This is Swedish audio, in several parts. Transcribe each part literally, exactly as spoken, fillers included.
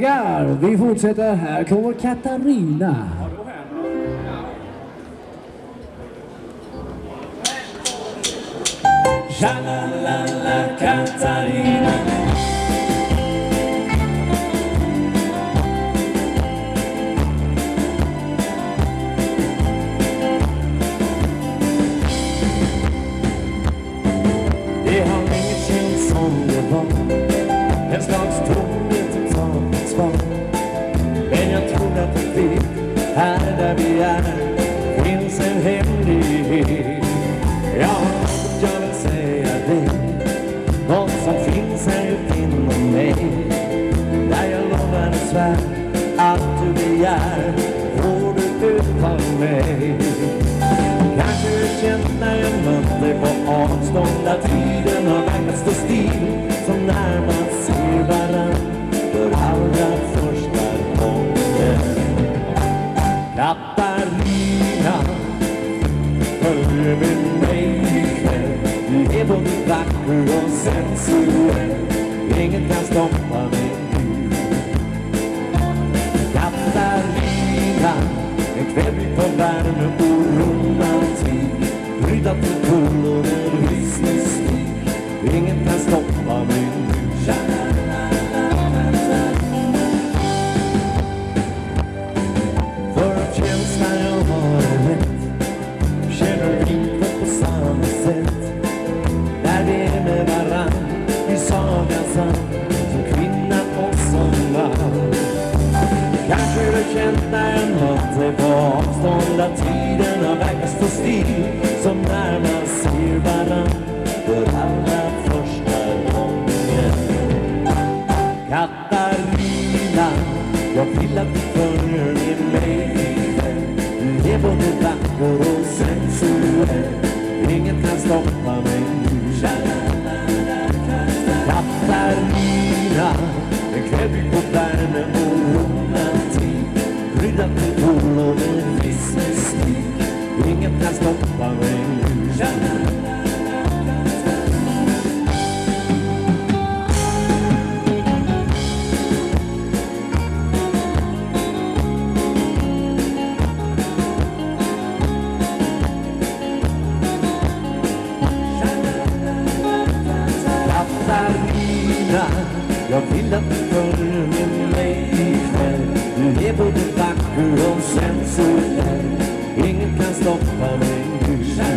Vi fortsätter, här kommer Katarina. Tja-la-la-la Katarina. Det har länge känts som det var en slags tomhet utan ett svar. Men jag tror att det vet, här där vi är finns en hemlighet. Jag har något jag vill säga dig, något som finns här ut inom mig. Där jag lovar och svär, allt du begär får du utav mig. Kanske du känt när jag mött dig på avstånd, att tiden har verkat stå still, som när man ser varann för allra första gången. Katarina, följ med mig ikväll. Du är både vacker och sensuell, ingen kan stoppa mig nu. Katarina, en kväll vi får värme och romantik, kryddat med pull och en viss mystik, ingen kan stoppa mig nu. För att känslan jag har rätt, känner inte på samma sätt. När vi är med varann i sagan sann, som kvinna och som man. Kanske du känt när jag mött dig på avstånd, att tiden har verkat stå still, som när man ser varann för allra första gången. Katarina, jag vill att du följer med mig ikväll. Du är både vacker och sensuell, ingen kan stoppa mig nu. Katarina, en kväll vi får värme och romantik, kryddat med pull och en viss mystik, ingen kan stoppa mig nu. Katarina, jag vill att du följer med mig ikväll. Du är både vacker och sensuell, ingen kan stoppa mig nu.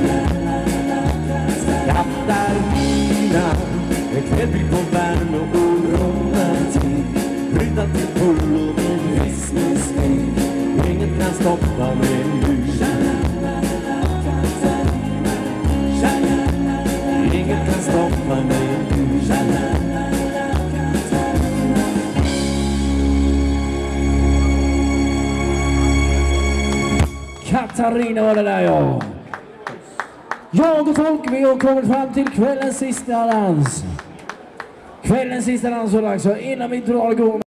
Katarina, en kväll vi får värme och romantik, kryddat med pull och en viss mystik, ingen kan stoppa mig nu. Ingen kan stoppa mig nu. Katarina var det där, ja. Jag och Tolk, vi har kommit fram till kvällens sista dans. Kvällens sista dans så dags, så innan vi drar igång